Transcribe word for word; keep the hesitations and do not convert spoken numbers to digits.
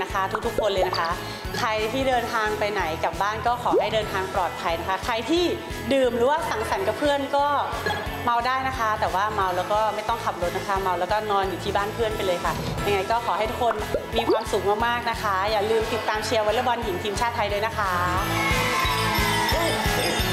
นะคะ ทุกๆคนเลยนะคะใครที่เดินทางไปไหนกลับบ้านก็ขอให้เดินทางปลอดภัยนะคะใครที่ดื่มหรือว่าสังสรรค์กับเพื่อนก็เมาได้นะคะแต่ว่าเมาแล้วก็ไม่ต้องขับรถนะคะเมาแล้วก็นอนอยู่ที่บ้านเพื่อนไปเลยค่ะยังไงก็ขอให้ทุกคนมีความสุขมากๆนะคะอย่าลืมติดตามเชียร์วอลเลย์บอลหญิงทีมชาติไทยด้วยนะคะ